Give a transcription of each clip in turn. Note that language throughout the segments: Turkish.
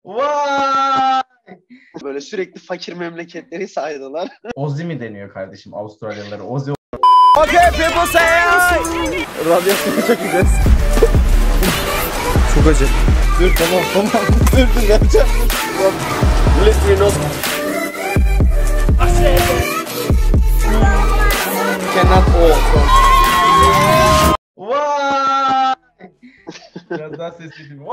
Vay! Böyle sürekli fakir memleketleri saydılar. Ozzy mi deniyor kardeşim Avustralyalılara? Ozzy. Okay, people say hi. Radyasyonu çekeceğiz. Çok acı. Dur tamam. Dur yapacağım. Literally not. Cannot all. Vay! Biraz daha sesledim.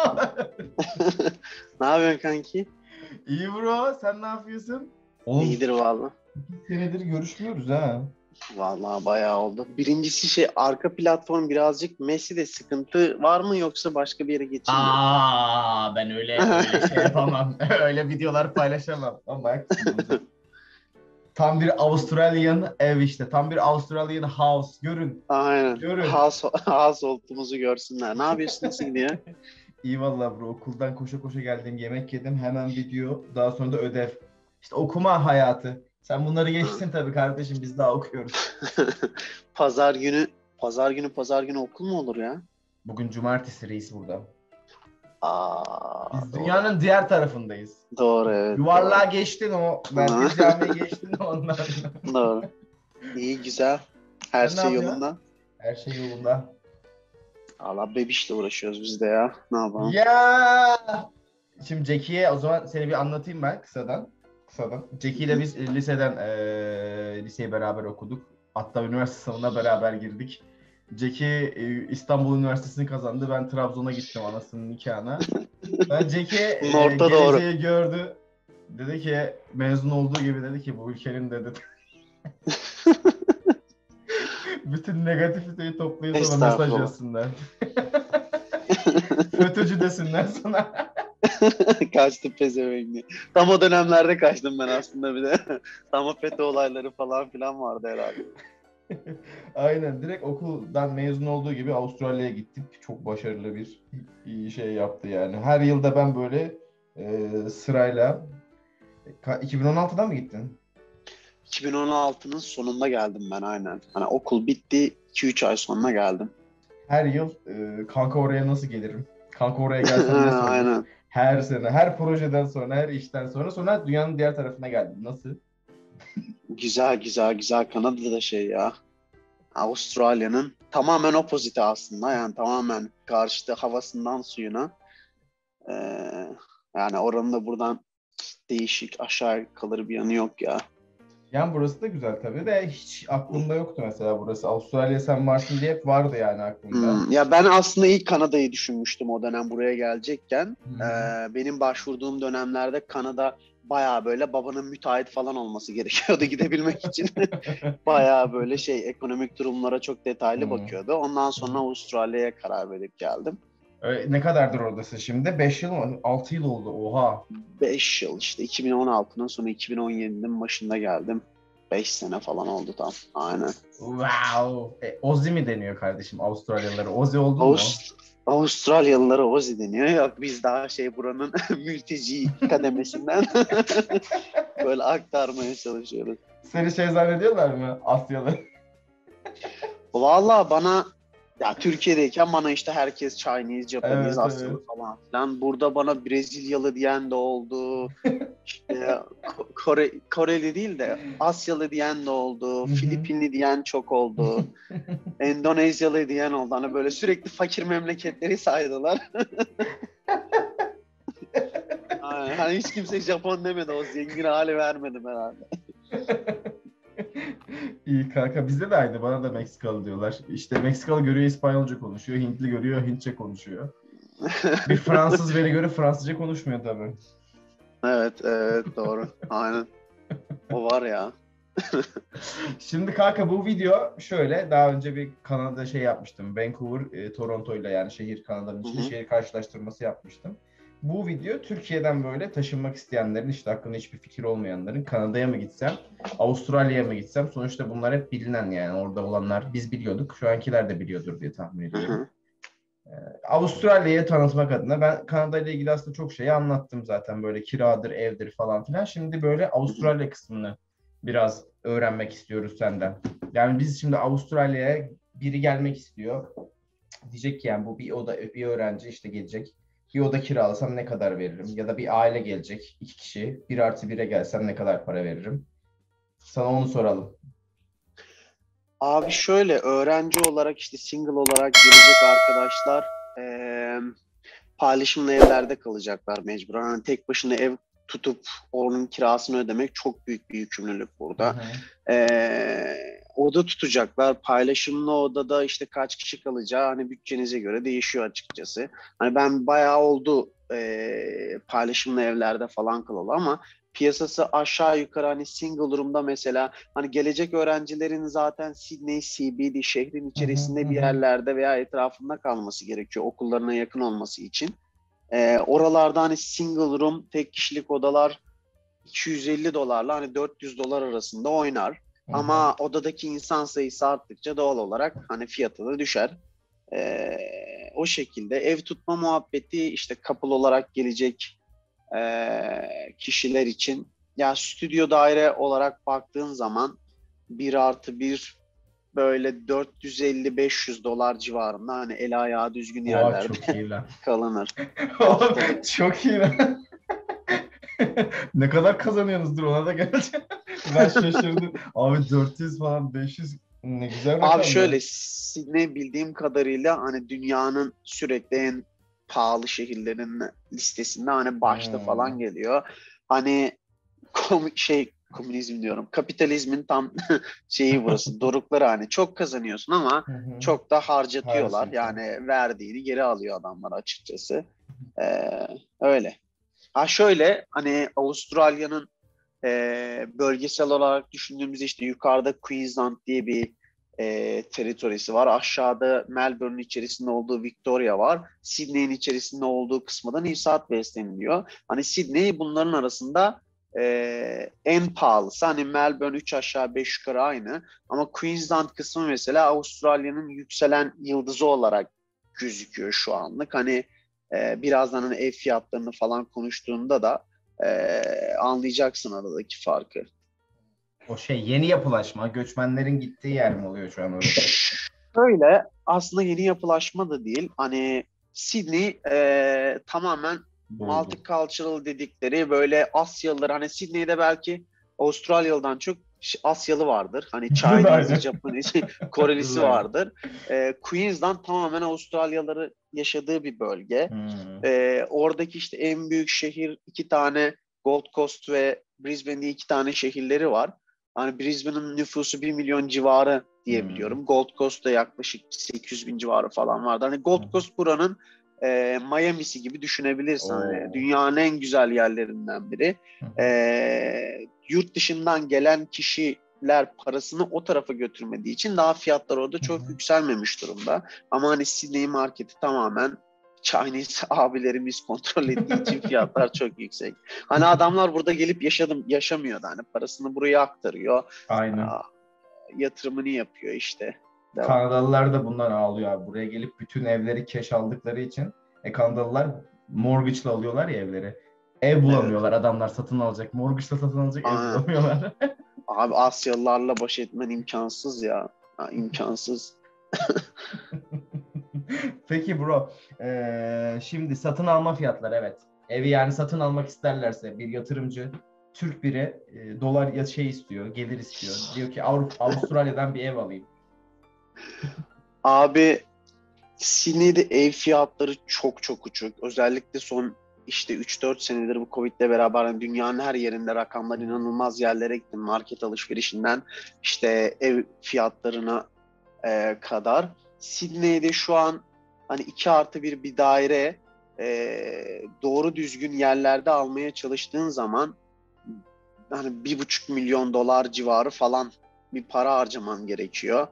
Ne yapıyorsun kanki? İyi bro, sen ne yapıyorsun? Oğlum, İyidir valla. 2 senedir görüşmüyoruz ha. Vallahi bayağı oldu. Birincisi arka platform birazcık Messi'de sıkıntı var mı yoksa başka bir yere geçeyim mi? Ben öyle şey yapamam. Öyle videolar paylaşamam. Ama tam bir Avustralyan ev işte. Tam bir Avustralyan house. Görün. Aynen. Görün. Household'umuzu görsünler. Ne yapıyorsun, nasıl gidiyor? İyi vallahi bro. Okuldan koşa koşa geldim. Yemek yedim. Hemen video. Daha sonra da ödev. İşte okuma hayatı. Sen bunları geçtin tabii kardeşim. Biz daha okuyoruz. Pazar günü okul mu olur ya? Bugün cumartesi reis burada. Biz Doğru. dünyanın diğer tarafındayız. Doğru, evet. Yuvarlığa geçtin o. Merkez Camii'ye geçtin ondan. Doğru. İyi, güzel. Her Sen ne şey yapıyorsun? yolunda. Her şey yolunda. Allah bebişle uğraşıyoruz biz de ya. Ne yapalım? Ya! Şimdi Jackie'ye o zaman seni bir anlatayım ben kısadan. Jackie ile biz liseyi beraber okuduk. Hatta üniversite sınavına beraber girdik. Jackie İstanbul Üniversitesi'ni kazandı. Ben Trabzon'a gittim anasının nikahına. Ben Jackie geleceği gördü. Dedi ki mezun olduğu gibi dedi ki bu ülkenin dedi. Bütün negatifiteyi toplayıp sana mesaj yazsınlar. FETÖ'cü desinler sana. Kaçtım pezevenk. Tam o dönemlerde kaçtım ben aslında bir de. Tam o FETÖ olayları falan filan vardı herhalde. Aynen. Direkt okuldan mezun olduğu gibi Avustralya'ya gittik. Çok başarılı bir şey yaptı yani. Her yılda ben böyle sırayla 2016'da mı gittin? 2016'nın sonunda geldim ben aynen. Hani okul bitti, 2-3 ay sonra geldim. Her yıl kanka oraya nasıl gelirim? Kanka oraya gelsem nasıl olur? Aynen. Her sene, her projeden sonra, her işten sonra dünyanın diğer tarafına geldim. Nasıl? Güzel. Kanada'da da şey ya. Avustralya'nın tamamen opozite aslında. Yani tamamen karşıtı havasından suyuna. Yani oranın da buradan değişik aşağı kalır bir yanı yok ya. Yani burası da güzel tabii de hiç aklımda yoktu mesela burası. Avustralya sen varsın diye hep vardı yani aklımda. Ya ben aslında ilk Kanada'yı düşünmüştüm o dönem buraya gelecekken. Benim başvurduğum dönemlerde Kanada bayağı böyle babanın müteahhit falan olması gerekiyordu gidebilmek için. Bayağı böyle ekonomik durumlara çok detaylı bakıyordu. Ondan sonra Avustralya'ya karar verip geldim. Ne kadardır oradasın şimdi? 5 yıl mı? 6 yıl oldu. Oha. 5 yıl işte 2016'nın sonu 2017'nin başında geldim. 5 sene falan oldu tam. Aynen. Wow. Ozzy mi deniyor kardeşim Avustralyalılara? Ozzy oldu mu? Avustralyalılara Ozzy deniyor. Yok biz daha buranın mülteci kademesinden böyle aktarmaya çalışıyoruz. Seni zannediyorlar mı Asyalı? Vallahi bana ya Türkiye'deyken bana işte herkes Chinese, Japanese, Evet, Asyalı evet. falan filan. Burada bana Brezilyalı diyen de oldu. İşte Koreli değil de Asyalı diyen de oldu. Filipinli diyen çok oldu. Endonezyalı diyen oldu. Hani böyle sürekli fakir memleketleri saydılar. Hani hiç kimse Japon demedi. O zengin hali vermedim herhalde. İyi kanka bizde de aynı. Bana da Meksikalı diyorlar. İşte Meksikalı görüyor İspanyolca konuşuyor. Hintli görüyor Hintçe konuşuyor. Bir Fransız beni görüyor Fransızca konuşmuyor tabii. Evet doğru. Aynen. O var ya. Şimdi kanka bu video şöyle. Daha önce bir Kanada yapmıştım. Vancouver, Toronto'yla yani şehir Kanada'nın içinde şehir karşılaştırması yapmıştım. Bu video Türkiye'den böyle taşınmak isteyenlerin işte hakkında hiçbir fikir olmayanların Kanada'ya mı gitsem, Avustralya'ya mı gitsem sonuçta bunlar hep bilinen yani orada olanlar biz biliyorduk. Şu ankiler de biliyordur diye tahmin ediyorum. Avustralya'yı tanıtmak adına ben Kanada ile ilgili aslında çok şeyi anlattım zaten böyle kiradır, evdir falan filan. Şimdi böyle Avustralya kısmını biraz öğrenmek istiyoruz senden. Yani biz şimdi Avustralya'ya biri gelmek istiyor. Diyecek ki yani bu bir öğrenci işte gelecek. Bir oda kiralasam ne kadar veririm? Ya da bir aile gelecek, 2 kişi. 1+1'e gelsem ne kadar para veririm? Sana onu soralım. Abi şöyle, öğrenci olarak işte single olarak gelecek arkadaşlar paylaşımlı evlerde kalacaklar mecburen. Hani tek başına ev tutup onun kirasını ödemek çok büyük bir yükümlülük Hı burada. hı. Oda tutacaklar. Paylaşımlı odada işte kaç kişi kalacağı hani bütçenize göre değişiyor açıkçası. Hani ben bayağı oldu paylaşımlı evlerde falan kalalı ama piyasası aşağı yukarı hani single room'da mesela hani gelecek öğrencilerin zaten Sydney CBD şehrin Hı hı, içerisinde hı bir hı. yerlerde veya etrafında kalması gerekiyor okullarına yakın olması için. Oralarda hani single room tek kişilik odalar $250 hani $400 arasında oynar. Hı hı. Ama odadaki insan sayısı arttıkça doğal olarak hani fiyatı da düşer. Ee, O şekilde ev tutma muhabbeti işte couple olarak gelecek kişiler için ya stüdyo daire olarak baktığın zaman 1+1 böyle 450-500 dolar civarında hani el ayağı düzgün Oha, yerlerde çok iyi lan. kalınır. Oğlum, Haftalık. çok iyi lan. Ne kadar kazanıyorsunuzdur, ona da geleceğim. Ben şaşırdım. Abi 400 falan, 500 ne güzel Abi rakamlar. şöyle Sydney bildiğim kadarıyla hani dünyanın sürekli en pahalı şehirlerin listesinde hani başta Hmm. falan geliyor. Hani komünizm diyorum. Kapitalizmin tam şeyi burası. Dorukları hani çok kazanıyorsun ama Hı hı. çok da harcatıyorlar. Harcıyorsun. Yani verdiğini geri alıyor adamlar açıkçası. Öyle. Ha şöyle hani Avustralya'nın bölgesel olarak düşündüğümüzde işte yukarıda Queensland diye bir teritorisi var. Aşağıda Melbourne'ün içerisinde olduğu Victoria var. Sydney'in içerisinde olduğu kısmı da New South Wales deniliyor. Hani Sydney bunların arasında en pahalısı. Hani Melbourne 3 aşağı 5 yukarı aynı. Ama Queensland kısmı mesela Avustralya'nın yükselen yıldızı olarak gözüküyor şu anlık. Hani birazdan hani ev fiyatlarını falan konuştuğunda da anlayacaksın aradaki farkı. O şey, yeni yapılaşma, göçmenlerin gittiği yer mi oluyor şu an orası? Şöyle aslında yeni yapılaşma da değil. Hani Sydney tamamen Doldu. multicultural dedikleri böyle Asyalılar. Hani Sydney'de belki Avustralyalı'dan çok Asyalı vardır. Hani Chinese'i, Aynen. Japonesi, Korelisi Aynen. vardır. Queensland tamamen Avustralyalıları yaşadığı bir bölge. Hmm. Oradaki işte en büyük şehir iki tane Gold Coast ve Brisbane diye iki tane şehirleri var. Hani Brisbane'ın nüfusu 1 milyon civarı diye Hmm. biliyorum. Gold Coast'ta yaklaşık 800 bin civarı falan vardı. Hani Hı Gold hı. Coast buranın Miami'si gibi düşünebilirsin. Hani Oo. dünyanın en güzel yerlerinden biri. Hı hı. Yurt dışından gelen kişiler parasını o tarafa götürmediği için daha fiyatlar orada Hı çok hı. yükselmemiş durumda. Ama hani Sydney marketi tamamen Chinese abilerimiz kontrol ettiği için fiyatlar çok yüksek. Hani adamlar burada gelip yaşamıyordu. Hani parasını buraya aktarıyor. Aynen. Yatırımını yapıyor işte. Devam. Kanadalılar da bundan ağlıyor abi. Buraya gelip bütün evleri cash aldıkları için. Kanadalılar mortgage'la alıyorlar ya evleri. Ev Evet. bulamıyorlar adamlar, satın alacak. Mortgage'la satın alacak ev Aa, bulamıyorlar. abi Asyalılarla baş etmen imkansız ya. Ha, imkansız. Peki bro, şimdi satın alma fiyatları, evet. Evi yani satın almak isterlerse bir yatırımcı, Türk biri dolar ya şey istiyor, gelir istiyor. Diyor ki Avustralya'dan bir ev alayım. Abi Sydney'de ev fiyatları çok çok uçuk. Özellikle son işte 3-4 senedir bu Covid'le beraber hani dünyanın her yerinde rakamlar inanılmaz yerlere gitti. Market alışverişinden işte ev fiyatlarına kadar. Sydney'de şu an hani 2+1 bir daire doğru düzgün yerlerde almaya çalıştığın zaman hani 1,5 milyon dolar civarı falan bir para harcaman gerekiyor.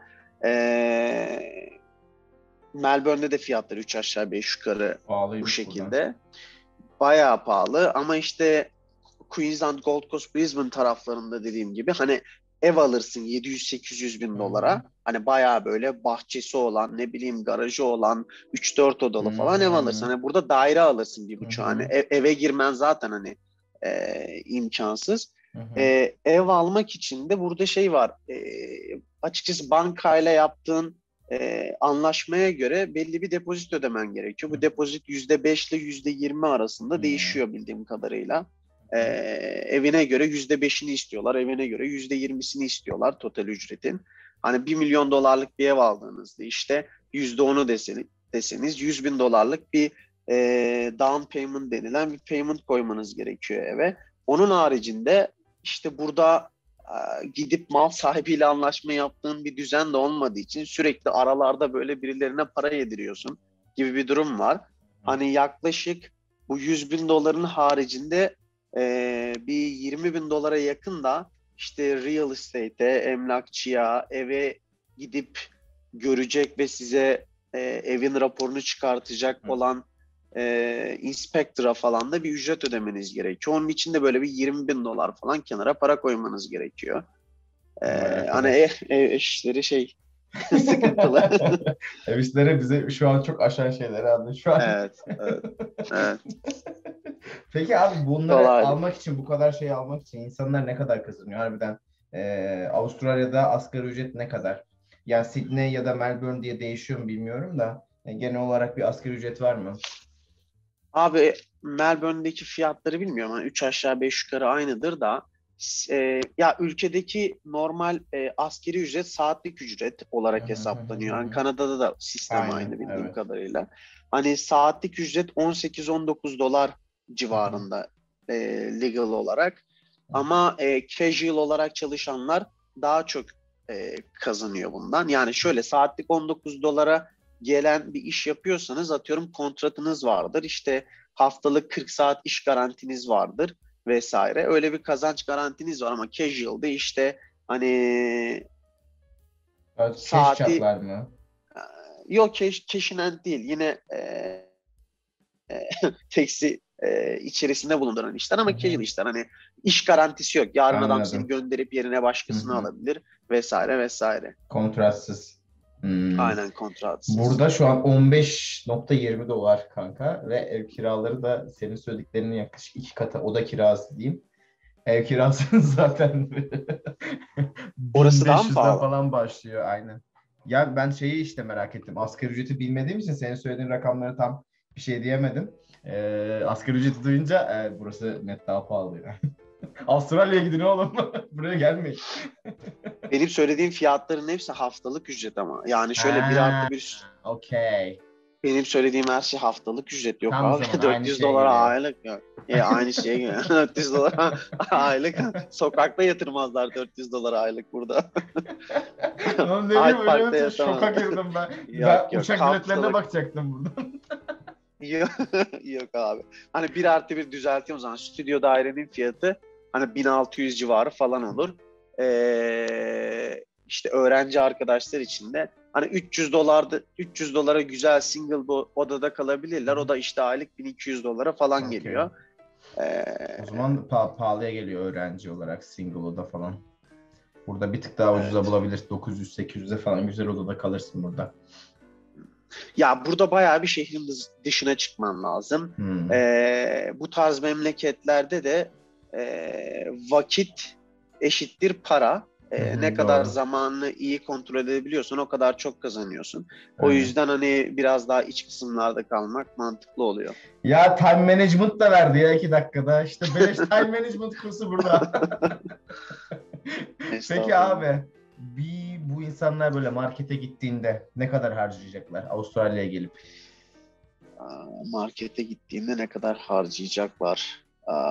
Melbourne'de de fiyatlar 3 aşağı 5 yukarı bu Pahalıymış buradan. şekilde. Bayağı pahalı ama işte Queensland, Gold Coast, Brisbane taraflarında dediğim gibi hani ev alırsın 700-800 bin Hı hı. dolara. Hani bayağı böyle bahçesi olan, ne bileyim garajı olan 3-4 odalı falan ev alırsın. Hmm. Hani burada daire alırsın bir Hı buçuk. Hani hı. eve girmen zaten hani imkansız. Hı hı. Ev almak için de burada şey var. Açıkçası bankayla yaptığın anlaşmaya göre belli bir depozit ödemen gerekiyor. Bu depozit %5 ile %20 arasında değişiyor bildiğim kadarıyla. Evine göre %5'ini istiyorlar, evine göre %20'sini istiyorlar total ücretin. Hani $1 milyon bir ev aldığınızda işte %10'u deseniz $100.000 bir down payment denilen bir payment koymanız gerekiyor eve. Onun haricinde işte burada gidip mal sahibiyle anlaşma yaptığın bir düzen de olmadığı için sürekli aralarda böyle birilerine para yediriyorsun gibi bir durum var. Hani yaklaşık bu $100.000'ın haricinde bir $20.000 yakın da işte real estate'e, emlakçıya, eve gidip görecek ve size evin raporunu çıkartacak olan inspector'a falan da bir ücret ödemeniz gerekiyor. Onun için de böyle bir $20.000 falan kenara para koymanız gerekiyor. Hani ev işleri sıkıntılı. Ev işleri bize şu an çok aşan şeyleri anlıyor şu an. Evet. Peki abi bunları Kolay. almak için, bu kadar şeyi almak için insanlar ne kadar kazanıyor harbiden? Avustralya'da asgari ücret ne kadar? Yani Sydney ya da Melbourne diye değişiyor mu bilmiyorum da genel olarak bir asgari ücret var mı? Abi Melbourne'deki fiyatları bilmiyorum. Yani 3 aşağı 5 yukarı aynıdır da ya ülkedeki normal askeri ücret saatlik ücret olarak hesaplanıyor. Yani Kanada'da da sistem aynı bildiğim kadarıyla. Hani saatlik ücret $18-19 civarında legal olarak. Ama casual olarak çalışanlar daha çok kazanıyor bundan. Yani şöyle saatlik $19 gelen bir iş yapıyorsanız atıyorum kontratınız vardır. İşte haftalık 40 saat iş garantiniz vardır vesaire. Öyle bir kazanç garantiniz var ama casual'de işte hani Cash çatlar mı? Yok cash in hand değil. Yine teksi içerisinde bulunduran işler ama casual işler. Hani iş garantisi yok. Yarın adam seni gönderip yerine başkasını alabilir vesaire vesaire. Kontratsız. Aynen kontratsız. Burada şu an $15.20 kanka ve ev kiraları da senin söylediklerinin yaklaşık 2 katı, oda kirası diyeyim. Ev kirası zaten Orası daha mı 1500'den pahalı? falan başlıyor aynen. Ya ben şeyi işte merak ettim. Asgari ücreti bilmediğim için senin söylediğin rakamları tam bir şey diyemedim. Asgari ücreti duyunca burası net daha pahalı ya. Avustralya'ya gidin oğlum. Buraya gelmeyin. Benim söylediğim fiyatların hepsi haftalık ücret ama. Yani şöyle 1+1. Okey. Benim söylediğim her şey haftalık ücret yok Tam abi. zaman aynı $400 şeye geliyor. aylık yok. Aynı şeye geliyor. $400 aylık. Sokakta yatırmazlar $400 aylık burada. Oğlum ne bileyim Hyde Park'ta öyle şoka yatamaz. girdim ben. Yok, Ben uçak biletlerine haftalık. bakacaktım buradan. Yok abi. Hani 1+1 düzelteyim o zaman. Stüdyo dairenin fiyatı hani 1600 civarı falan olur. İşte öğrenci arkadaşlar için de hani $300'a güzel single bu odada kalabilirler. O da işte aylık $1200 falan geliyor. O zaman pahalıya geliyor öğrenci olarak single oda falan. Burada bir tık daha ucuza bulabilir. 900-800'e falan güzel odada kalırsın burada. Ya burada bayağı bir şehrin dışına çıkman lazım. Bu tarz memleketlerde de vakit eşittir para. Ne kadar zamanını iyi kontrol edebiliyorsan o kadar çok kazanıyorsun. O yüzden hani biraz daha iç kısımlarda kalmak mantıklı oluyor. Ya time management da verdi ya 2 dakikada. İşte beleş time management kursu burada. Peki abi bu insanlar böyle markete gittiğinde ne kadar harcayacaklar Avustralya'ya gelip? Markete gittiğinde ne kadar harcayacaklar?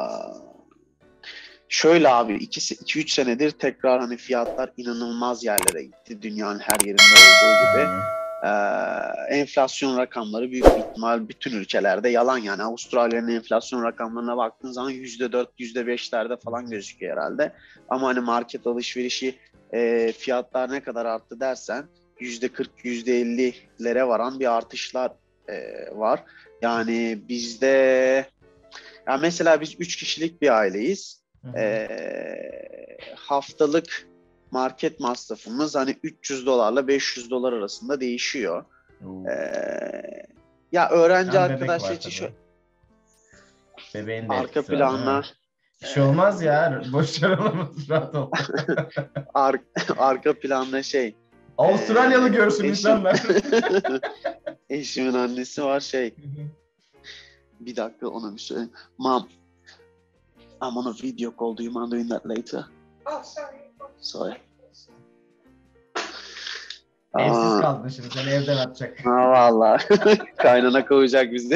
Şöyle abi 2-3 senedir tekrar hani fiyatlar inanılmaz yerlere gitti. Dünyanın her yerinde olduğu gibi. Enflasyon rakamları büyük bir ihtimal bütün ülkelerde yalan yani. Avustralya'nın enflasyon rakamlarına baktığın zaman %4, %5'lerde falan gözüküyor herhalde. Ama hani market alışverişi fiyatlar ne kadar arttı dersen %40, %50'lere varan bir artışlar var. Yani bizde ya mesela biz 3 kişilik bir aileyiz. Haftalık market masrafımız hani $300 $500 arasında değişiyor. Ya öğrenci arkadaşlar için şu bebeğin de arka planda bir şey olmaz ya. Boş ver olamaz. Rahat ol. arka planda Avustralyalı görsün eşim- insanlar. Eşimin annesi var bir dakika onu bir söyleyeyim. Mom, I'm on a video call. Do you mind doing that later? Oh, sorry. Sorry. Evsiz kaldın şimdi. Seni evden atacak. Vallahi kaynana kovacak bizi.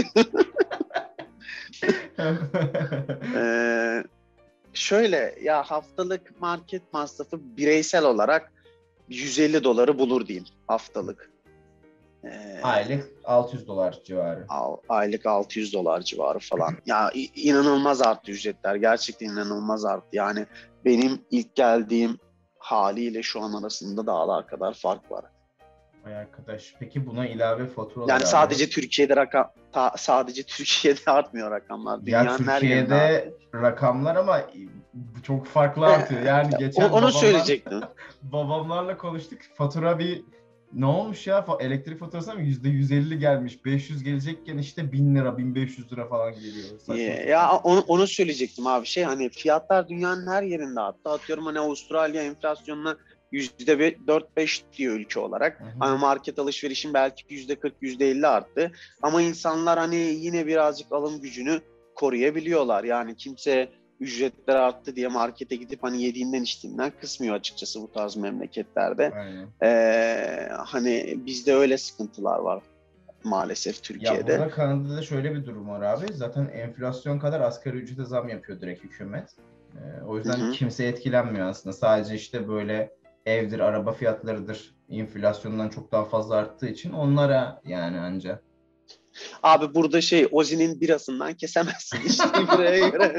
Şöyle ya haftalık market masrafı bireysel olarak $150 bulur diyeyim haftalık. Aylık $600 civarı. Aylık $600 civarı falan. Ya inanılmaz arttı ücretler. Gerçekten inanılmaz arttı. Yani benim ilk geldiğim haliyle şu an arasında dağlar kadar fark var. Ay arkadaş. Peki buna ilave faturalar Yani abi. sadece Türkiye'de artmıyor rakamlar. Ya Dünyanın her yerinde artıyor. Türkiye'de rakamlar ama çok farklı artıyor. Yani geçen Onu söyleyecektim. babamlarla konuştuk. Fatura ne olmuş ya? Elektrik faturası mı %150 gelmiş. 500 gelecekken işte 1000 lira, 1500 lira falan geliyor. Saçma Ya onu söyleyecektim abi. Hani fiyatlar dünyanın her yerinde arttı. Atıyorum hani Avustralya enflasyonuna %4-5 diyor ülke olarak. Hani market alışverişin belki %40, %50 arttı. Ama insanlar hani yine birazcık alım gücünü koruyabiliyorlar. Yani kimse ücretler arttı diye markete gidip hani yediğinden içtiğinden kısmıyor açıkçası bu tarz memleketlerde. Hani bizde öyle sıkıntılar var maalesef Türkiye'de. Ya burada Kanada'da şöyle bir durum var abi. Zaten enflasyon kadar asgari ücrete zam yapıyor direkt hükümet. O yüzden kimse etkilenmiyor aslında. Sadece işte böyle evdir, araba fiyatlarıdır. Enflasyondan çok daha fazla arttığı için onlara yani anca. Abi burada Ozi'nin birasından kesemezsin. İçtiği biraya göre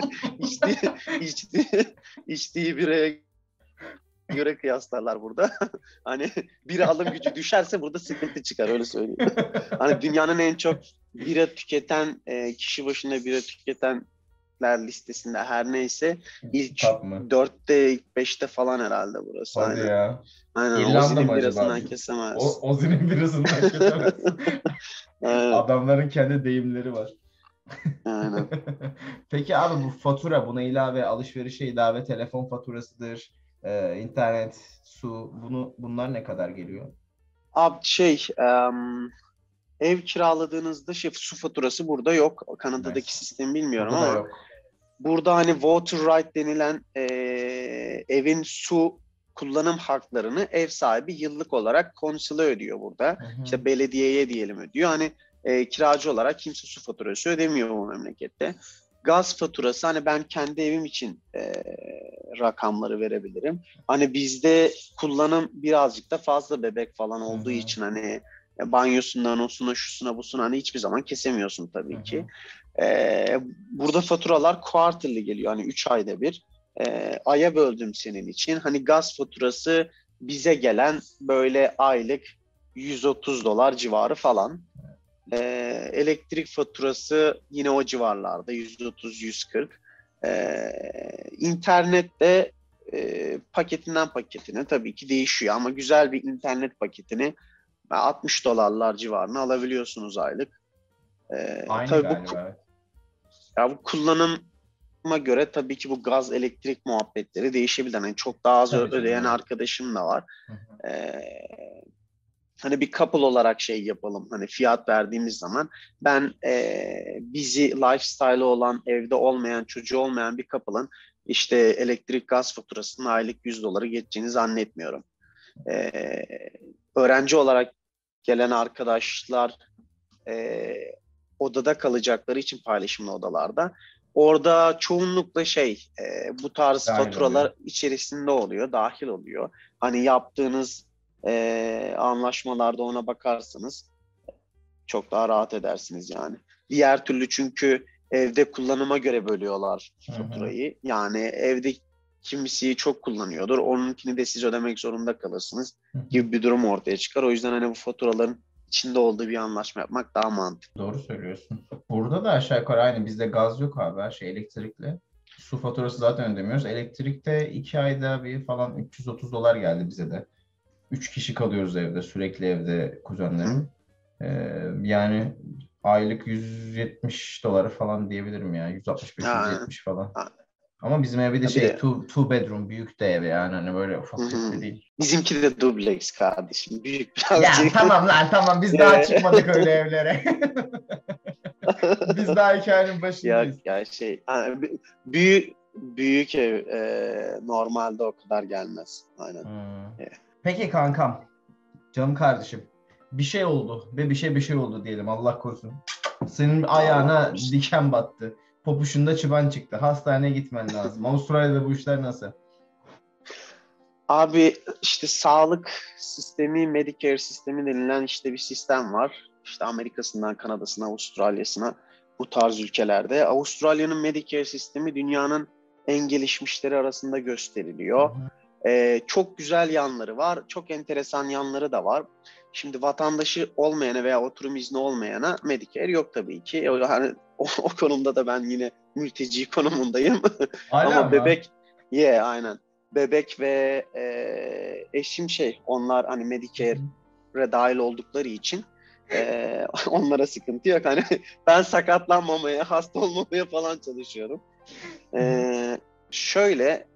içtiği biraya göre kıyaslarlar burada. Hani bira alım gücü düşerse burada sıkıntı çıkar öyle söyleyeyim. Hani dünyanın en çok bira tüketen kişi başına bira tüketenler listesinde her neyse ilk 4'te ilk 5'te falan herhalde burası. Hadi ya. Aynen. Ozi'nin birasından kesemez. Ozi'nin birasından kesemez. Adamların kendi deyimleri var. Aynen. Peki abi bu fatura, buna ilave alışverişe ilave telefon faturasıdır, internet, su, bunlar ne kadar geliyor? Abi ev kiraladığınızda su faturası burada yok. Kanada'daki sistemi bilmiyorum burada ama yok. burada hani water right denilen evin su kullanım haklarını ev sahibi yıllık olarak konsula ödüyor burada. İşte belediyeye diyelim ödüyor. Hani kiracı olarak kimse su faturası ödemiyor bu memlekette. Gaz faturası hani ben kendi evim için rakamları verebilirim. Hani bizde kullanım birazcık da fazla bebek falan olduğu için hani banyosundan osuna şusuna busuna hani hiçbir zaman kesemiyorsun tabii ki. Burada faturalar quarterly geliyor hani 3 ayda bir. Aya böldüm senin için. Hani gaz faturası bize gelen böyle aylık $130 civarı falan. Elektrik faturası yine o civarlarda $130-140. İnternet de paketinden paketine tabii ki değişiyor ama güzel bir internet paketini $60 civarına alabiliyorsunuz aylık. Aynı tabii galiba. bu kullanıma göre tabii ki bu gaz elektrik muhabbetleri değişebilir. Yani çok daha az ödeyen arkadaşım da var. Hani bir couple olarak yapalım. Hani fiyat verdiğimiz zaman ben bizi lifestyle'ı olan, evde olmayan, çocuğu olmayan bir couple'ın işte elektrik gaz faturasının aylık $100 geçeceğini zannetmiyorum. Öğrenci olarak gelen arkadaşlar odada kalacakları için paylaşımlı odalarda. Orada çoğunlukla bu tarz dahil faturalar oluyor. içerisinde oluyor, dahil oluyor. Hani yaptığınız anlaşmalarda ona bakarsanız çok daha rahat edersiniz yani. Diğer türlü çünkü evde kullanıma göre bölüyorlar faturayı. Yani evde kimisi çok kullanıyordur. Onunkini de siz ödemek zorunda kalırsınız gibi bir durum ortaya çıkar. O yüzden hani bu faturaların içinde olduğu bir anlaşma yapmak daha mantıklı. Doğru söylüyorsun. Burada da aşağı yukarı aynı. Bizde gaz yok abi. Her şey elektrikli. Su faturası zaten ödemiyoruz. Elektrikte 2 ayda bir falan $330 geldi bize de. 3 kişi kalıyoruz evde. Sürekli evde kuzenlerim. Yani aylık $170 falan diyebilirim ya. 165-170 falan. Ama bizim ev bir de Bir de two bedroom büyük de ev yani hani böyle ufak tefli değil. bizimki de dubleks kardeşim. Büyük Ya birazcık. tamam lan tamam biz daha çıkmadık öyle evlere. Biz daha hikayenin Ya, başındayız. ya büyük ev normalde o kadar gelmez. Aynen. Peki kankam, canım kardeşim. Bir şey oldu ve bir şey oldu diyelim Allah korusun. Senin Allah ayağına korusun. diken battı. Popuşunda çıban çıktı. Hastaneye gitmen lazım. Avustralya'da bu işler nasıl? Abi işte sağlık sistemi, Medicare sistemi denilen işte bir sistem var. İşte Amerika'sından Kanada'sına, Avustralya'sına bu tarz ülkelerde. Avustralya'nın Medicare sistemi dünyanın en gelişmişleri arasında gösteriliyor. Çok güzel yanları var, çok enteresan yanları da var. Şimdi vatandaşı olmayana veya oturum izni olmayana Medicare yok tabii ki. Hani o konumda da ben yine mülteci konumundayım. Hala Ama mı? aynen. Bebek ve eşim onlar hani Medicare'e dahil oldukları için onlara sıkıntı yok. Hani ben sakatlanmamaya, hasta olmamaya falan çalışıyorum. Şöyle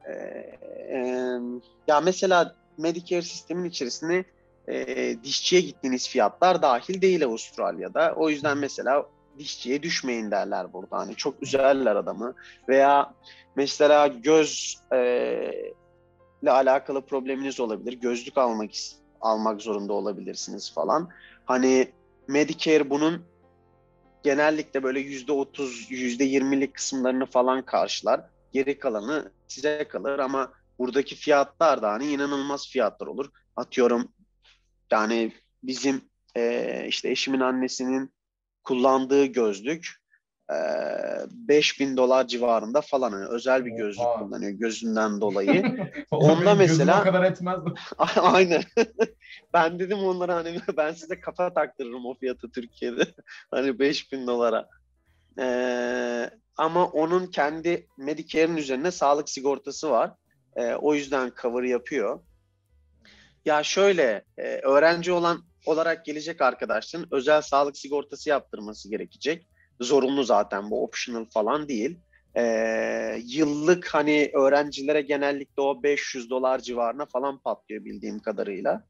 ya mesela Medicare sistemin içerisinde dişçiye gittiğiniz fiyatlar dahil değil Avustralya'da. O yüzden mesela dişçiye düşmeyin derler burada. Hani çok üzerler adamı. Veya mesela göz ile alakalı probleminiz olabilir. Gözlük almak zorunda olabilirsiniz falan. Hani Medicare bunun genellikle böyle %30, %20'lik kısımlarını falan karşılar. Geri kalanı size kalır ama buradaki fiyatlar da hani inanılmaz fiyatlar olur. Atıyorum yani bizim işte eşimin annesinin kullandığı gözlük e, $5.000 civarında falan. Hani özel bir gözlük Oha. kullanıyor gözünden dolayı. Oğlum Onda benim gözüm o mesela kadar etmez. aynen. Ben dedim onlara hani ben size kafa taktırırım o fiyatı Türkiye'de. Hani $5.000. Ama onun kendi Medicare'in üzerine sağlık sigortası var. O yüzden cover yapıyor. Ya şöyle, öğrenci olarak gelecek arkadaşların özel sağlık sigortası yaptırması gerekecek. Zorunlu zaten bu optional falan değil. Yıllık hani öğrencilere genellikle o $500 civarına falan patlıyor bildiğim kadarıyla.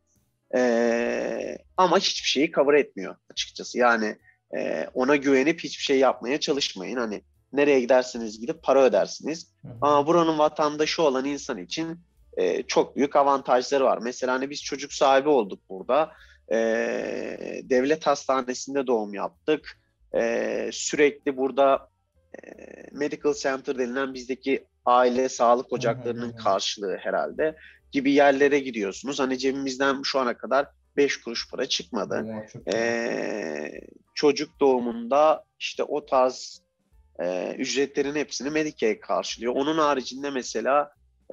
Ama hiçbir şeyi cover etmiyor açıkçası. Yani ona güvenip hiçbir şey yapmaya çalışmayın. Hani nereye giderseniz gidip para ödersiniz. Ama buranın vatandaşı olan insan için çok büyük avantajları var. Mesela hani biz çocuk sahibi olduk burada. Devlet hastanesinde doğum yaptık. Sürekli burada Medical Center denilen bizdeki aile sağlık ocaklarının karşılığı herhalde gibi yerlere gidiyorsunuz. Hani cebimizden şu ana kadar 5 kuruş para çıkmadı. Çocuk doğumunda işte o tarz ücretlerin hepsini Medicare karşılıyor. Onun haricinde mesela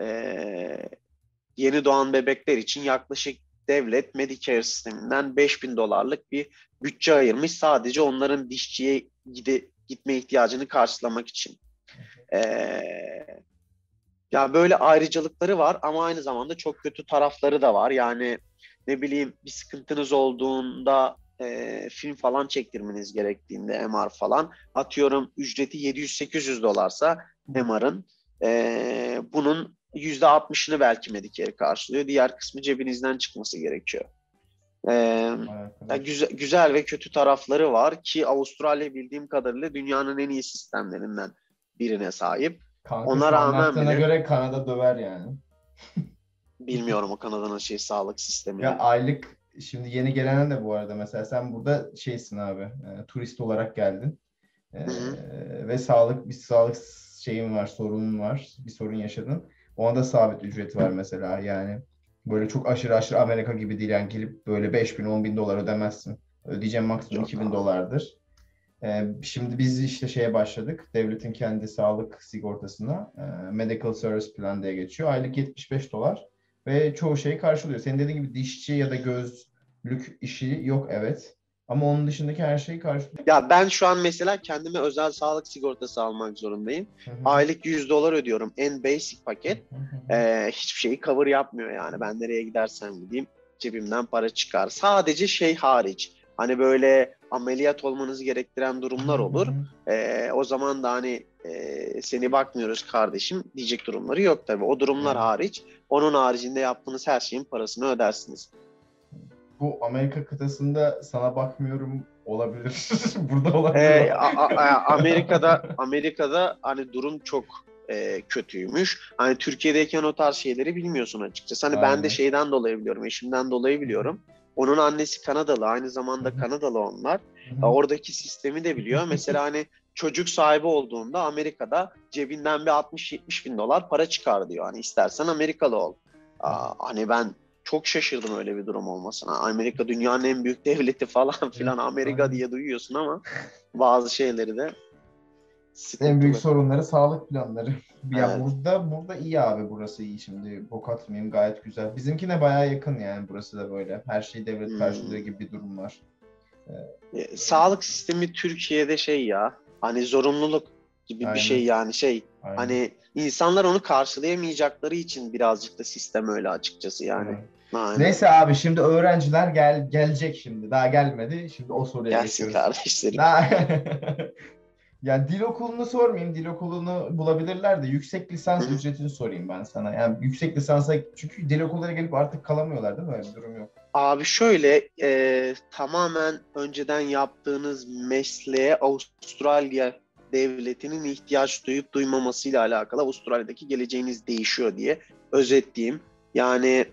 yeni doğan bebekler için yaklaşık devlet Medicare sisteminden $5.000 bir bütçe ayırmış sadece onların dişçiye gitme ihtiyacını karşılamak için. Ya böyle ayrıcalıkları var ama aynı zamanda çok kötü tarafları da var. Yani ne bileyim bir sıkıntınız olduğunda film falan çektirmeniz gerektiğinde MR falan atıyorum ücreti $700-800 MR'ın bunun %60'ını belki Medicare karşılıyor. Diğer kısmı cebinizden çıkması gerekiyor. Güzel ve kötü tarafları var ki Avustralya bildiğim kadarıyla dünyanın en iyi sistemlerinden birine sahip. Kanka Ona şu rağmen anlattığına bile göre Kanada döver yani. bilmiyorum o Kanada'nın sağlık Ya sistemini. aylık şimdi yeni gelene de bu arada mesela sen burada şeysin abi turist olarak geldin. Hı hı. Ve bir sağlık şeyin var, sorunun var, bir sorun yaşadın. Ona da sabit ücret var mesela yani. Böyle çok aşırı Amerika gibi değil yani gelip böyle 5.000 10.000 dolar ödemezsin. Ödeyeceğim maksimum Yok 2.000 abi. dolardır. Şimdi biz işte şeye başladık. Devletin kendi sağlık sigortasına Medical Service Plan diye geçiyor. Aylık $75 ve çoğu şeyi karşılıyor. Senin dediğin gibi dişçi ya da gözlük işi yok evet. Ama onun dışındaki her şeyi karşılıyor. Ya ben şu an mesela kendime özel sağlık sigortası almak zorundayım. Hı hı. Aylık $100 ödüyorum. En basic paket. Hı hı. Hiçbir şeyi cover yapmıyor yani. Ben nereye gidersem gideyim cebimden para çıkar. Sadece şey hariç. Hani böyle ameliyat olmanız gerektiren durumlar olur. O zaman da hani seni bakmıyoruz kardeşim diyecek durumları yok tabii. O durumlar Evet. hariç. Onun haricinde yaptığınız her şeyin parasını ödersiniz. Bu Amerika kıtasında sana bakmıyorum olabilir. Burada olabilir o. Amerika'da hani durum çok kötüymüş. Hani Türkiye'deyken o tarz şeyleri bilmiyorsun açıkçası. Hani ben de Aynen. şeyden dolayı biliyorum, eşimden dolayı biliyorum. Onun annesi Kanadalı, aynı Hı zamanda hı. Kanadalı onlar. Hı hı. Oradaki sistemi de biliyor. Mesela hani çocuk sahibi olduğunda Amerika'da cebinden bir 60-70 bin dolar para çıkar diyor. Hani istersen Amerikalı ol. Hani ben çok şaşırdım öyle bir durum olmasına. Amerika dünyanın en büyük devleti falan Evet, filan, Amerika aynen. diye duyuyorsun ama bazı şeyleri de En büyük sıkıntılı. sorunları sağlık planları. Ya Evet. burada iyi abi, burası iyi, şimdi bok atmayayım, gayet güzel. Bizimkine bayağı yakın yani, burası da böyle. Her şeyi devlet karşılıyor Hmm. gibi bir durum var. Sağlık sistemi Türkiye'de şey ya, hani zorunluluk gibi bir şey Aynen. yani şey, Aynen. hani insanlar onu karşılayamayacakları için birazcık da sistem öyle açıkçası yani. Evet. Aynen. Neyse abi, şimdi öğrenciler gelecek şimdi. Daha gelmedi. Şimdi o soruya Gelsin geçiyoruz. kardeşlerim. Daha yani dil okulunu sormayayım. Dil okulunu bulabilirler de yüksek Hı lisans hı. ücretini sorayım ben sana. Yani yüksek lisansa, çünkü dil okullara gelip artık kalamıyorlar değil mi? Öyle bir durum yok. Abi şöyle, tamamen önceden yaptığınız mesleğe Avustralya devletinin ihtiyaç duyup duymamasıyla alakalı Avustralya'daki geleceğiniz değişiyor diye özetleyeyim. Yani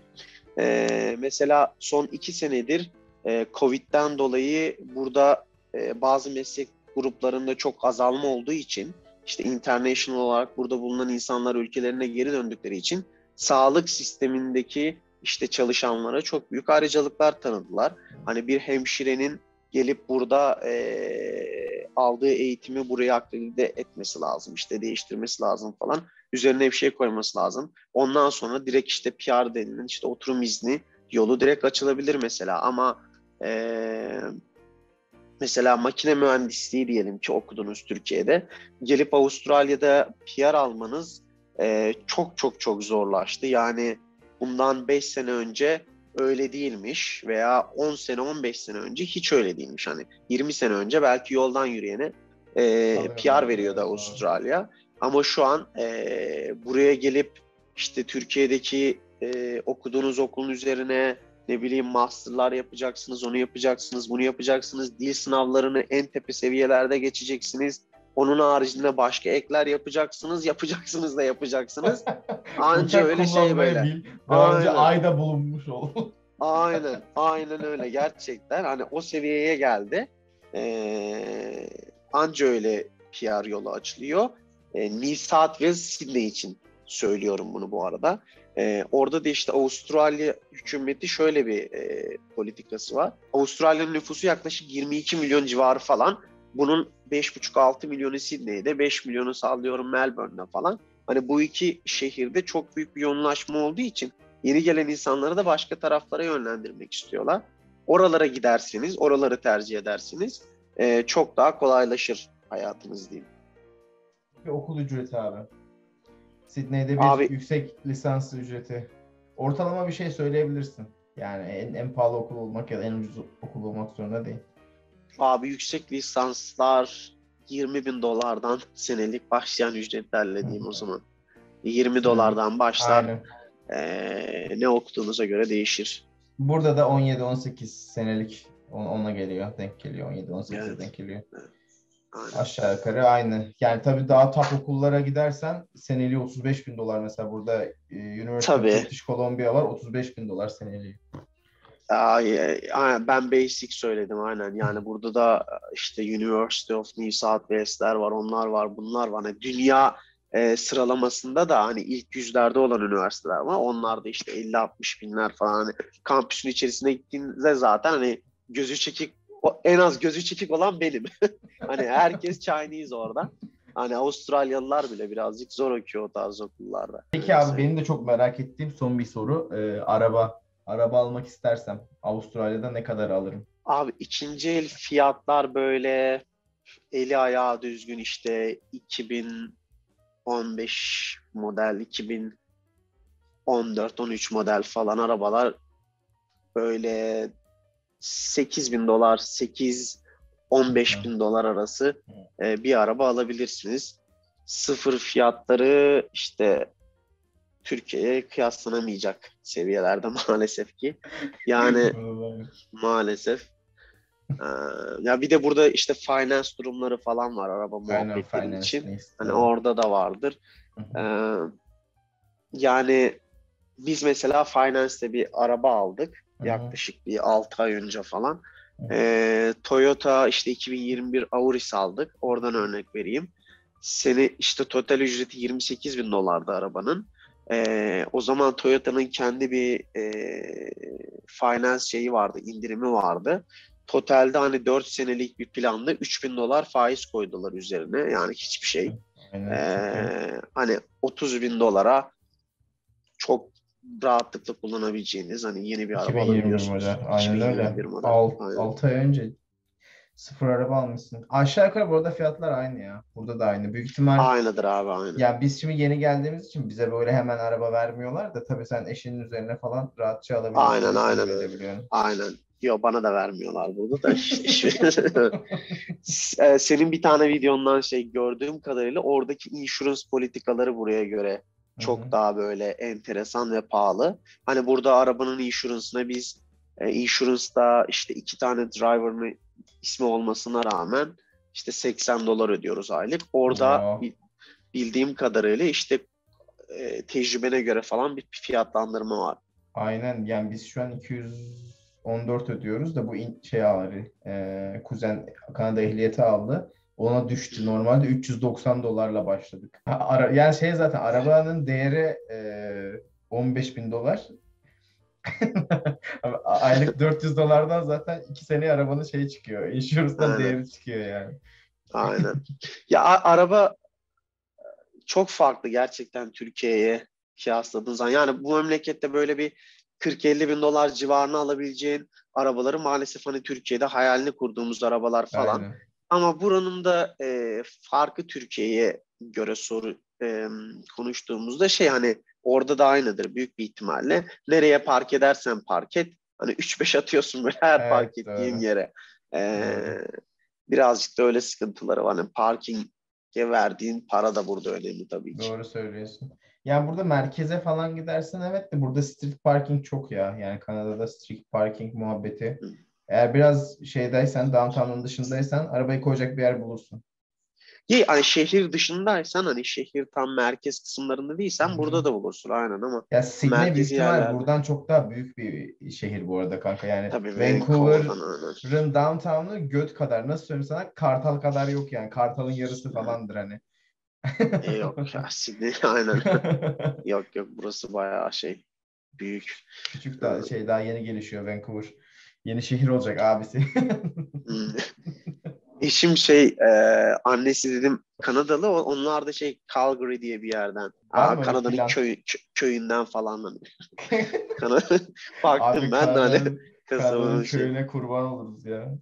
mesela son 2 senedir Covid'den dolayı burada bazı meslek gruplarında çok azalma olduğu için, işte international olarak burada bulunan insanlar ülkelerine geri döndükleri için sağlık sistemindeki işte çalışanlara çok büyük ayrıcalıklar tanıdılar. Hani bir hemşirenin gelip burada aldığı eğitimi buraya akredite etmesi lazım, işte değiştirmesi lazım falan. Üzerine bir şey koyması lazım. Ondan sonra direkt işte PR denilen işte oturum izni yolu direkt açılabilir mesela. Ama mesela makine mühendisliği diyelim ki okudunuz Türkiye'de. Gelip Avustralya'da PR almanız çok çok çok zorlaştı. Yani bundan 5 sene önce öyle değilmiş veya 10 sene 15 sene önce hiç öyle değilmiş. Hani 20 sene önce belki yoldan yürüyene PR Alıyorlardı, veriyordu evet, doğru. Avustralya. Ama şu an buraya gelip işte Türkiye'deki okuduğunuz okulun üzerine ne bileyim masterlar yapacaksınız, onu yapacaksınız, bunu yapacaksınız. Dil sınavlarını en tepe seviyelerde geçeceksiniz. Onun haricinde başka ekler yapacaksınız, yapacaksınız da yapacaksınız. Anca Uçak öyle şey kullanmayı böyle. bil. Daha önce Aynen, ayda bulunmuş ol. aynen öyle gerçekten. Hani o seviyeye geldi. Ee, Anca öyle PR yolu açılıyor. New South Wales, Sydney için söylüyorum bunu bu arada. Orada da işte Avustralya hükümeti şöyle bir politikası var. Avustralya'nın nüfusu yaklaşık 22 milyon civarı falan. Bunun 5,5-6 milyonu Sydney'de, 5 milyonu sallıyorum Melbourne'de falan. Hani bu iki şehirde çok büyük bir yoğunlaşma olduğu için yeni gelen insanları da başka taraflara yönlendirmek istiyorlar. Oralara gidersiniz, oraları tercih edersiniz. Çok daha kolaylaşır hayatınız diyeyim. Bir okul ücreti abi. Sydney'de bir Abi yüksek lisans ücreti. Ortalama bir şey söyleyebilirsin. Yani en pahalı okul olmak ya da en ucuz okul olmak zorunda değil. Abi yüksek lisanslar 20 bin dolardan senelik başlayan ücretlerle diyeyim o zaman. 20 Senelik. dolardan başlar. Aynen. Ne okuduğunuza göre değişir. Burada da 17-18 senelik ona geliyor. Denk geliyor. 17-18'e Evet, denk geliyor. evet, aynen. Aşağı yukarı aynı. Yani tabii daha top okullara gidersen seneliği 35 bin dolar. Mesela burada University of Tabii. British Columbia var. 35 bin dolar seneliği. Ben basic söyledim aynen. Yani burada da işte University of New South Wales'ler var, onlar var, bunlar var. Hani dünya sıralamasında da hani ilk yüzlerde olan üniversiteler var. Onlar da işte 50-60 binler falan. Hani kampüsün içerisine gittiğinizde zaten hani gözü çekik, en az gözü çekik olan benim. Hani herkes Chinese orada. Hani Avustralyalılar bile birazcık zor okuyor o tarz okullarda. Peki Öyle abi, söyleyeyim. benim de çok merak ettiğim son bir soru. Araba. Araba almak istersem Avustralya'da ne kadar alırım? Abi ikinci el fiyatlar böyle eli ayağı düzgün işte 2015 model, 2014-13 model falan arabalar böyle 8 bin dolar, 8-15 bin dolar arası bir araba alabilirsiniz. sıfır fiyatları işte Türkiye'ye kıyaslanamayacak seviyelerde maalesef ki. Yani maalesef. Ee, Ya bir de burada işte finance durumları falan var araba Aynen, muhabbetleri finance için. needs. Hani orada da vardır. Hı Ee, hı. Yani biz mesela Finance'de bir araba aldık. Hı hı. Yaklaşık bir 6 ay önce falan. Hı. Toyota işte 2021 Auris aldık. Oradan örnek vereyim. Seni işte total ücreti 28 bin dolardı arabanın. O zaman Toyota'nın kendi bir finance şeyi vardı, indirimi vardı. Totalde hani 4 senelik bir planda 3 bin dolar faiz koydular üzerine. Yani hiçbir şey. Aynen, çok iyi. Hani 30 bin dolara çok rahatlıkla kullanabileceğiniz hani yeni bir araba 2021 alabiliyorsunuz. model. Aynen öyle. 2021 model. Aynen. 6 ay önce sıfır araba almışsın. Aşağı yukarı burada fiyatlar aynı ya. Burada da aynı. Büyük ihtimal Aynıdır abi aynı. ya biz şimdi yeni geldiğimiz için bize böyle hemen araba vermiyorlar da tabii sen eşinin üzerine falan rahatça alabiliyorsun Aynen diye tahmin aynen öyle. edebiliyorum. Aynen. Yo bana da vermiyorlar burada da işte. Senin bir tane videondan şey gördüğüm kadarıyla oradaki insurance politikaları buraya göre Hı çok hı. daha böyle enteresan ve pahalı. Hani burada arabanın insurance'ına biz insurance'da işte 2 tane driver'ın ismi olmasına rağmen işte 80 dolar ödüyoruz aylık. Orada Wow. bildiğim kadarıyla işte tecrübene göre falan bir fiyatlandırma var. Aynen, yani biz şu an 214 ödüyoruz da bu şey aldı. Kuzen Kanada ehliyeti aldı. Ona düştü. Normalde 390 dolarla başladık. Yani şey, zaten arabanın değeri 15 bin dolar. Aylık 400 dolardan zaten 2 seneye arabanın şeyi çıkıyor. Insurance'dan Aynen, değeri çıkıyor yani. aynen. Ya araba çok farklı gerçekten Türkiye'ye kıyasladığın zaman. Yani bu memlekette böyle bir 40-50 bin dolar civarına alabileceğin arabaları maalesef hani Türkiye'de hayalini kurduğumuz arabalar falan. Aynen. Ama buranın da farkı Türkiye'ye göre konuştuğumuzda şey hani orada da aynıdır büyük bir ihtimalle. Nereye park edersen park et. Hani 3-5 atıyorsun böyle her park Evet, ettiğin doğru. yere. Doğru. Birazcık da öyle sıkıntıları var. Hani parking verdiğin para da burada önemli tabii ki. Doğru söylüyorsun. Yani burada merkeze falan gidersen, evet, de burada street parking çok ya. Yani Kanada'da street parking muhabbeti. Hı. Eğer biraz şeydaysan, downtown'un dışındaysan arabayı koyacak bir yer bulursun. Ki hani şehir dışındaysan hani şehir tam merkez kısımlarında Hı değilsen hı. burada da bulursun aynen ama Ya Sydney büyük merkezi ihtimal yerlerde. buradan çok daha büyük bir şehir bu arada kanka. Yani Tabii Vancouver'dan aynen. Vancouver'ın downtown'u göt kadar. Nasıl söyleyeyim sana? Kartal kadar yok yani. Kartal'ın yarısı falandır hani. Yok ya Sydney aynen. Yok yok burası bayağı şey büyük. Küçük, Ee, daha şey, daha yeni gelişiyor Vancouver. Yeni şehir olacak abisi. hmm. Eşim annesi dedim Kanadalı onlar da Calgary diye bir yerden. Var mı öyle Kanada'nın plan? köyünden falan hani. Kanada baktım Abi ben de hani Kanada'nın kasabanın köyüne kurban oluruz ya.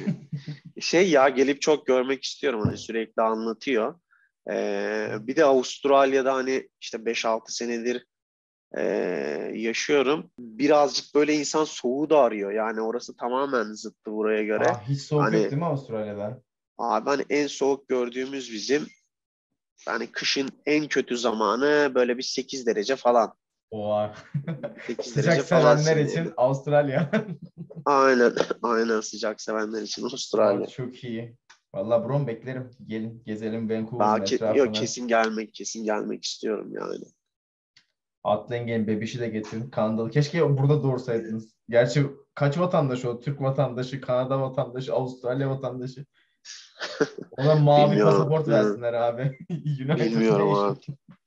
ya gelip çok görmek istiyorum hani sürekli anlatıyor. Bir de Avustralya'da hani işte 5-6 senedir yaşıyorum. Birazcık böyle insan soğuğu da arıyor. Yani orası tamamen zıttı buraya göre. Hiç soğuk yok Hani değil mi Avustralya'da? abi hani en soğuk gördüğümüz bizim hani kışın en kötü zamanı böyle bir 8 derece falan. Oha. 8 Sıcak derece falan sevenler seviyordu. için Avustralya. Aynen, aynen sıcak sevenler için Aa, Avustralya. çok iyi. Vallahi brom, beklerim. Gelin gezelim Vancouver'ın Yok etrafını. kesin gelmek istiyorum yani. Atlayın gelin, bebişi de getirin. Kanadalı. Keşke burada doğursaydınız. Gerçi kaç vatandaş o? Türk vatandaşı, Kanada vatandaşı, Avustralya vatandaşı. Ona mavi Bilmiyorum. pasaport Hı, versinler abi. United bilmiyorum Nation. abi.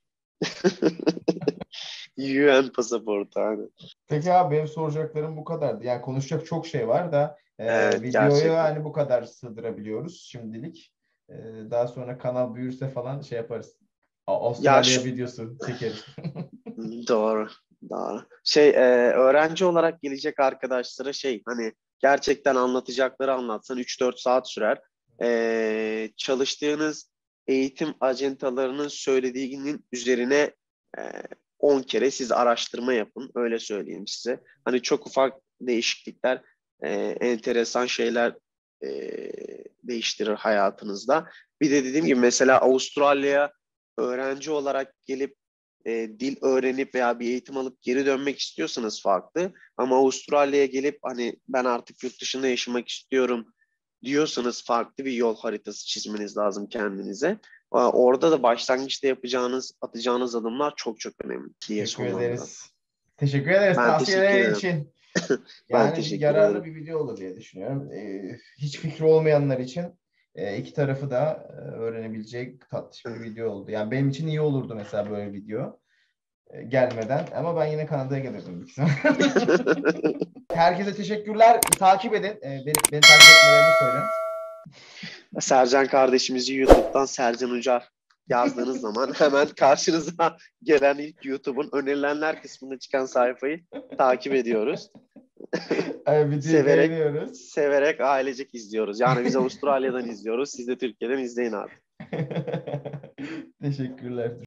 UN pasaportu hani. Peki abi, benim soracaklarım bu kadardı. Yani konuşacak çok şey var da Evet videoyu gerçekten. hani bu kadar sığdırabiliyoruz şimdilik. E, Daha sonra kanal büyürse falan şey yaparız. Ya Avustralya videosu çekeriz. doğru. Doğru. Öğrenci olarak gelecek arkadaşlara hani gerçekten anlatacakları anlatsan 3-4 saat sürer. Çalıştığınız eğitim ajantalarının söylediğinin üzerine e, 10 kere siz araştırma yapın. Öyle söyleyeyim size. Hani çok ufak değişiklikler, enteresan şeyler e, değiştirir hayatınızda. Bir de dediğim gibi mesela Avustralya'ya öğrenci olarak gelip dil öğrenip veya bir eğitim alıp geri dönmek istiyorsanız farklı. Ama Avustralya'ya gelip hani ben artık yurt dışında yaşamak istiyorum diyorsanız farklı bir yol haritası çizmeniz lazım kendinize. Orada da başlangıçta atacağınız adımlar çok çok önemli diye Teşekkür sonlandıralım. ederiz. Teşekkür ederiz Ben teşekkür tavsiyeler ederim. için. Ben Yani teşekkür yararlı ederim. bir video olur diye düşünüyorum. Hiç fikri olmayanlar için iki tarafı da öğrenebilecek tatlış bir video oldu. Yani benim için iyi olurdu mesela böyle bir video gelmeden. Ama ben yine Kanada'ya gelirdim büyük ihtimalle. Herkese teşekkürler. Takip edin. Beni takip etmelerini söyle. Sercan kardeşimizi YouTube'dan Sercan Ucar yazdığınız zaman hemen karşınıza gelen ilk YouTube'un önerilenler kısmında çıkan sayfayı takip ediyoruz. Videoyu beğeniyoruz. Severek ailecek izliyoruz. Yani biz Avustralya'dan izliyoruz. Siz de Türkiye'den izleyin abi. Teşekkürler.